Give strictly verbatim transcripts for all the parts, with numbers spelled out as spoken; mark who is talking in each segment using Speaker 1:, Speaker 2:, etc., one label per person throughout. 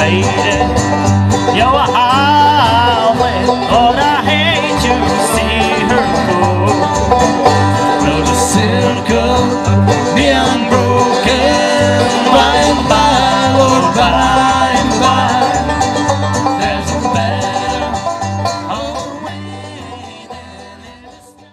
Speaker 1: lady. You're howling, Lord, I hate to see her go. Well, the circle being broken, by and by, Lord, by and by, there's a better way than in the sky.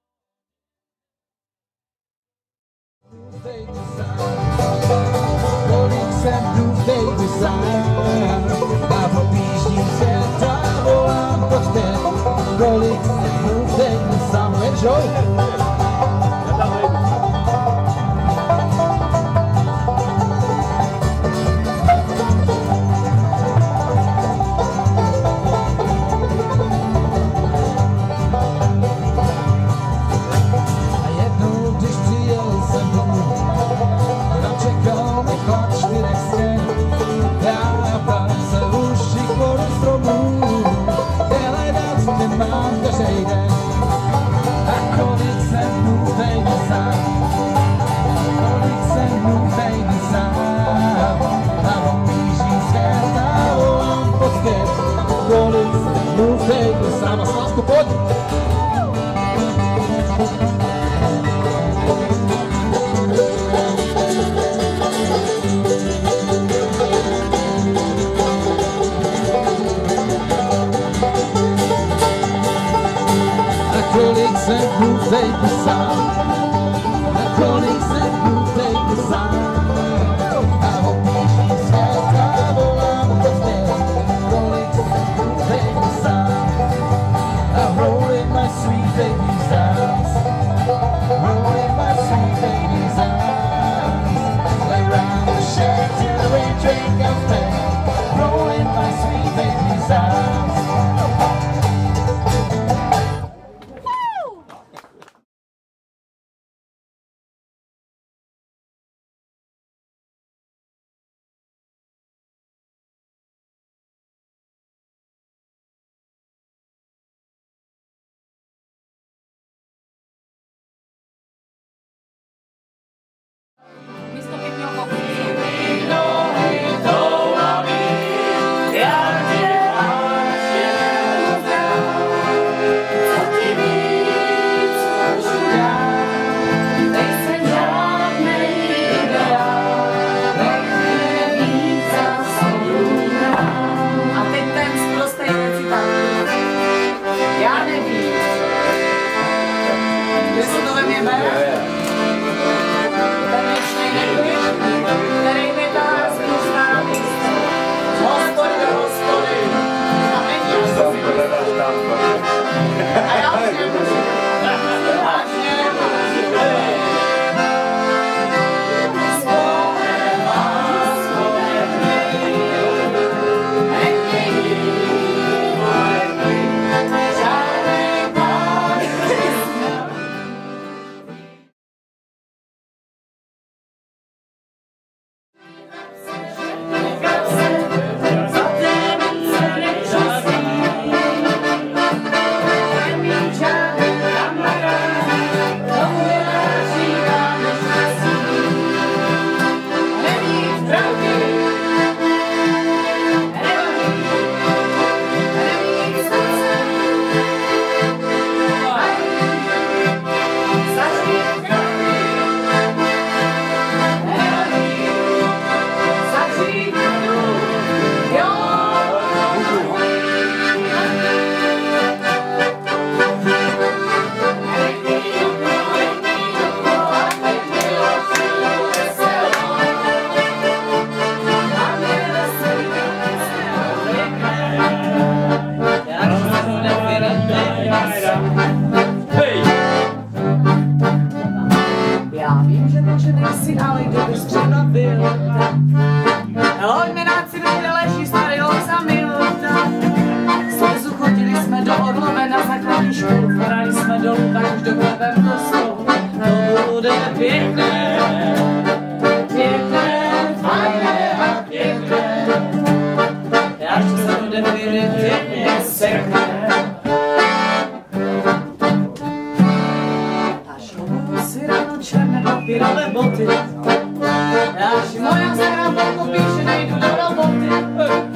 Speaker 2: Pirale boty, já si moja stará pokopí, že nejdu do roboty.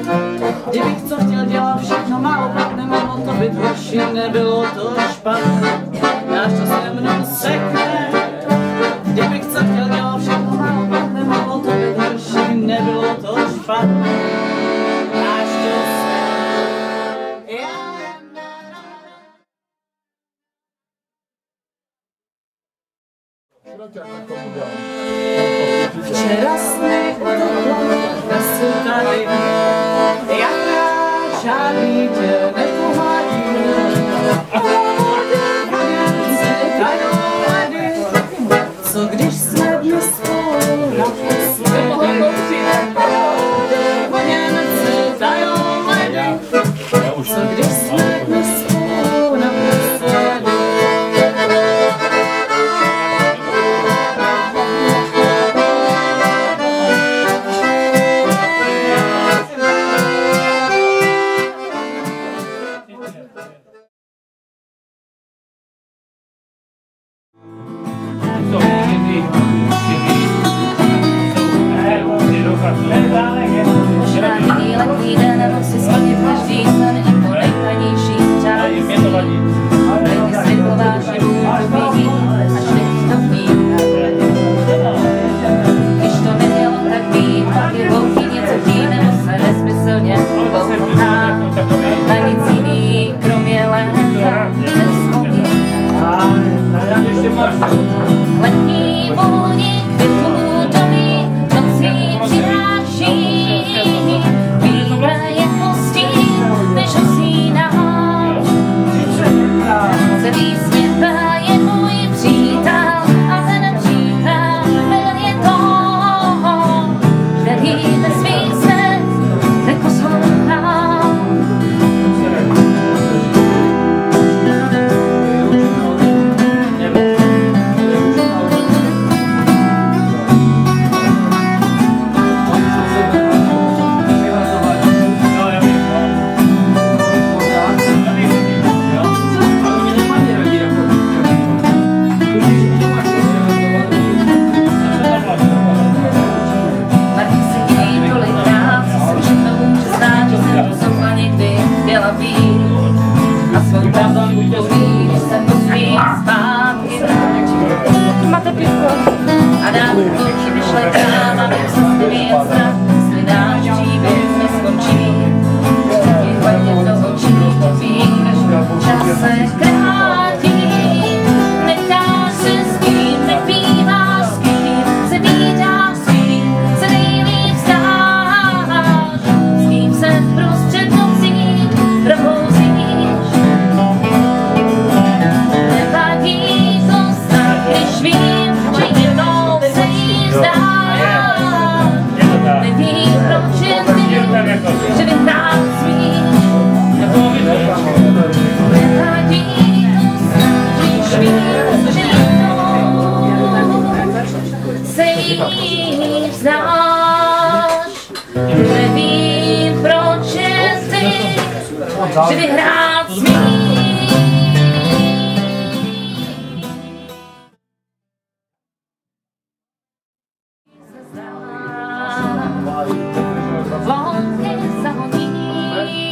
Speaker 2: mohlo to být horší, nebylo to špatné. Náš čas se mnou sekne. Kdybych co chtěl, dělal všechno naopak, nemohlo to být horší, nebylo to špatné. Náš čas včera jsme dnes tady, jak rád žádný tě nepohladí. Co když jsme dnes spolu naposledy, voněnce tajou ledy. Co když jsme dnes spolu naposledy.
Speaker 3: Možná jiný letný den, musí splnit každý sen i po nejtajnější části. Nejde světlo vážně budu vidí, až teď to vnímá. Když to nemělo tak být, pak je volký něco chtít, nebo se nesmyslně pohltá. Na nic jiný, kromě léta, nevzpomíná. Letní vůni květů domy, nocí přináší. Vítr je pustý, než usíná. Celý svět je můj přítel a ten přítel byl je to, který ve svých snech neposlouchá. A dám to, vyšle práva, jak se zbyví a strach, jestli náš příběh neskončí. Taky hledě do očí, víš, čas se krátí. Neptáš se s kým, nepíváš s kým, se vídáš s kým, se nejlíp zdáš. S kým se prostřed nocí probouzíš. Nevadí to snad, když vím, že jednou se jí zdá. Nevím, proč jen ty, že vyhrál smíš. Nevadí to snad, když vím, že jednou se jí vzdáš. Nevím, proč jen ty, že vyhrál smíš. Vlny zahoní,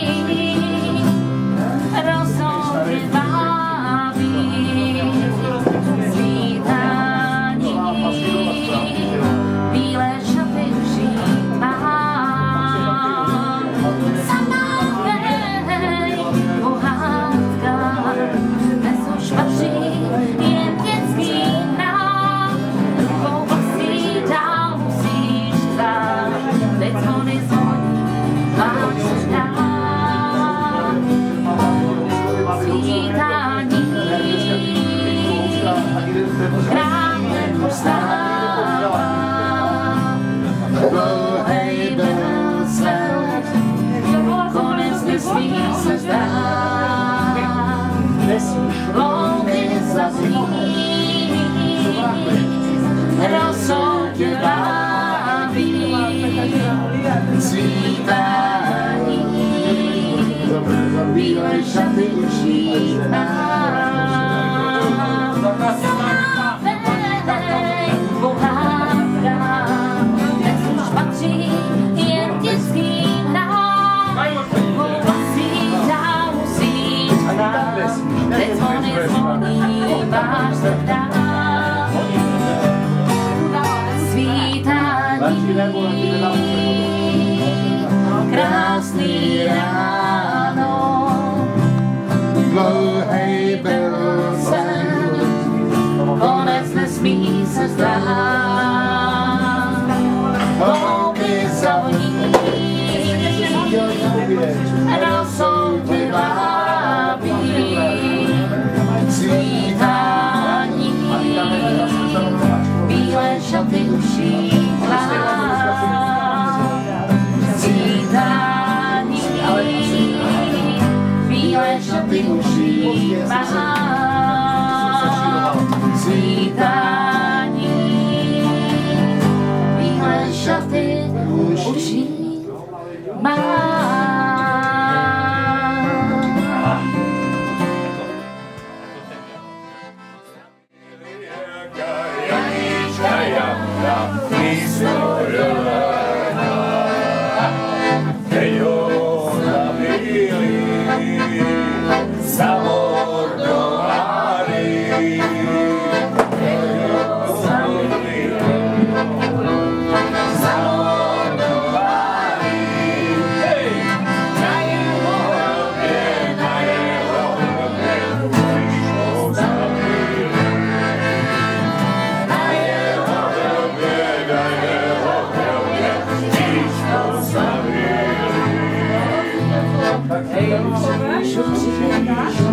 Speaker 3: rozhodně vábí, svítání, bílé šaty užívám. Samotnej pohádka, dnes už patří jen dětským hrám. Rukou vlastní dál musíš stát, teď zvony zvoní, máš se dát. Svítání, krátce postává, dlouhej byl svět, konec nesmí se zdát. Louky zazní, rozhodně vábí, svítání, bílé šaty užívám. Samotnej pohádka, dnes už patří jen dětským hrám. Vlastní dál musí Teď zvony zvoní, máš se dát. Svítání, krásný ráno. Dlouhej byl sen, konec nesmí se zdát. Louky zavoní, rosou tě vábí. Svítání, bílé šaty uší tlá. Svítání, bílé šaty uší má. Svítání, bílé šaty uší má.
Speaker 2: Hey,